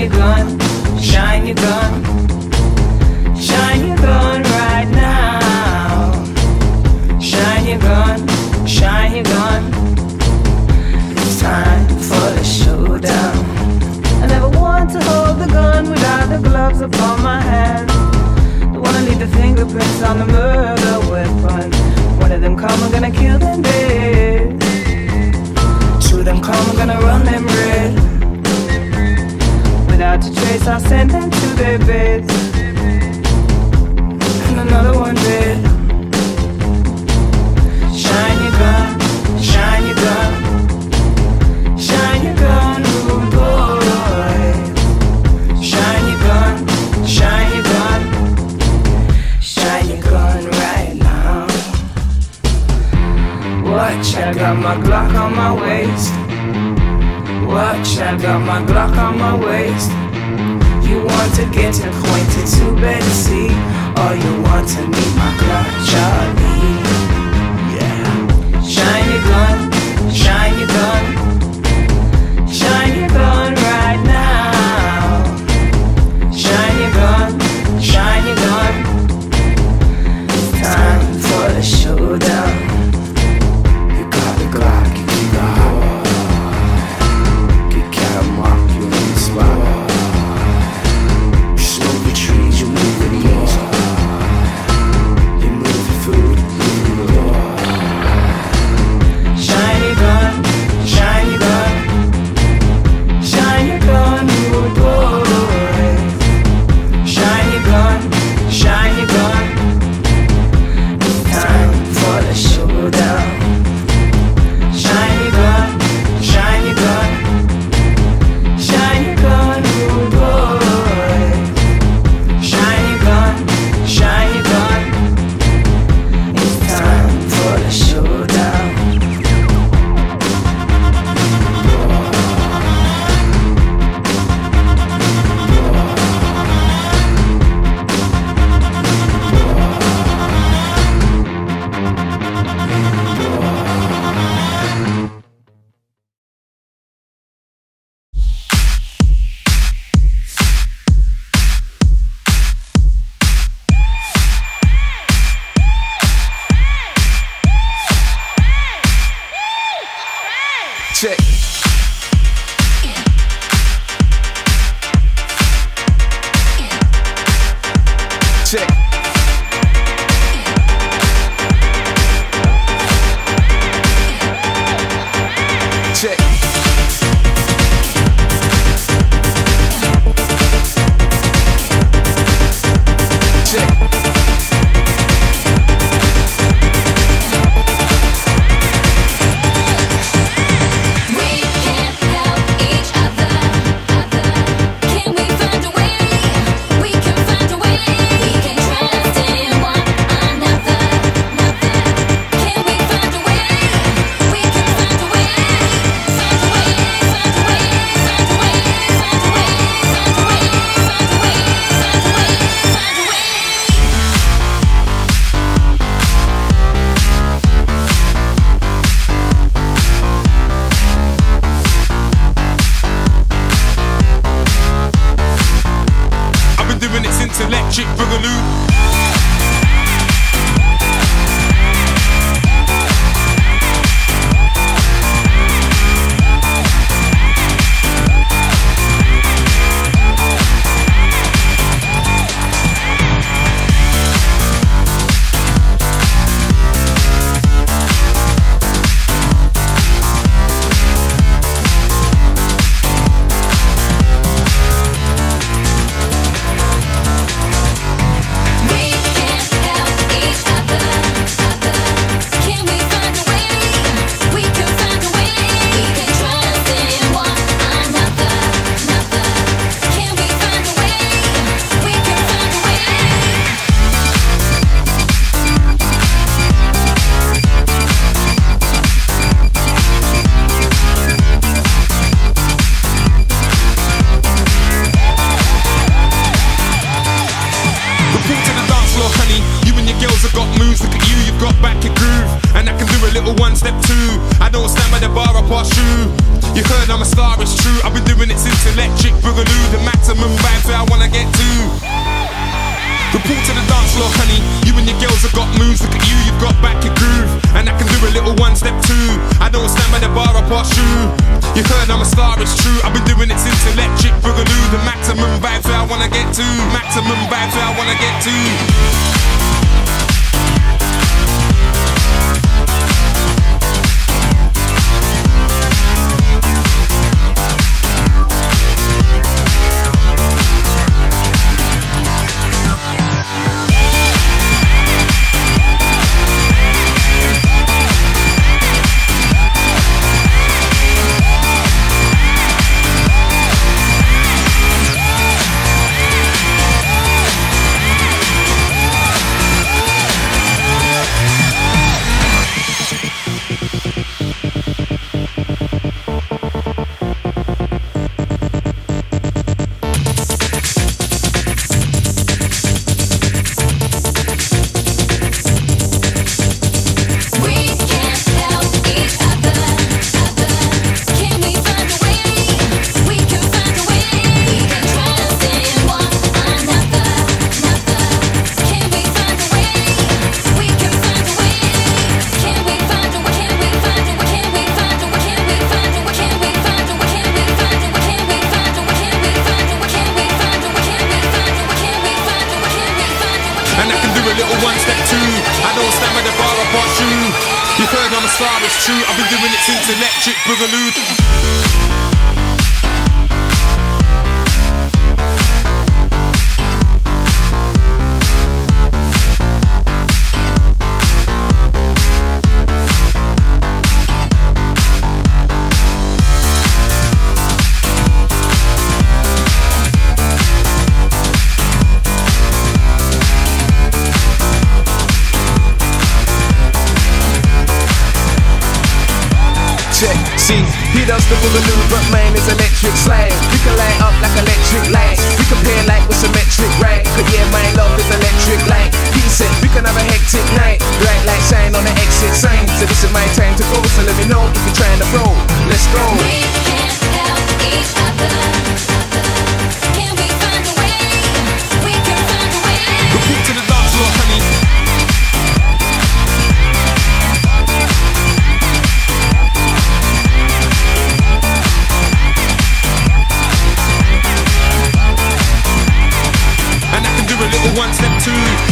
your gun, shine your gun, shine your gun right now. Shine your gun, shine your gun. It's time for the showdown. I never want to hold the gun without the gloves upon my hand. Don't wanna leave the fingerprints on the murder weapon. One of them come, I'm gonna kill them dead. Two of them come, I'm gonna run them red. Without a trace, I'll send them to their beds. And another one dead. Shine your gun, shine your gun, shine your gun, rude boy. Shine your gun, shine your gun, shine your gun right now. Watch, I got my Glock on my waist. Watch, I got my Glock on my waist. You want to get acquainted to better see, or you want to meet my Glock, Charlie? Yeah. Shine your gun, shine your gun, shine your gun right now. Shine your gun, shine your gun. It's time for the showdown. You got the Glock, you got check. Check. Check. Check. Electric boogaloo. Step two, I don't stand by the bar, I pass through. You heard I'm a star, it's true. I've been doing it since Electric Boogaloo. The Mac past you. You heard I'm a star, it's true. I've been doing it since electric boogaloo. The maximum vibes where I wanna get to. Maximum vibes where I wanna get to. You've heard I'm a star, it's true. I've been doing it since electric boogaloo. See, he does the boogaloo, but mine is electric slide. We can light up like electric lights. We can play like with symmetric, right? But yeah, my love is electric light. He said we can have a hectic night. Bright light shine on the exit sign. So this is my time to go. So let me know if you're trying to roll. Let's go. We can't help each other. Can we find a way? We can find a way. Report to the dance floor, honey. One step two.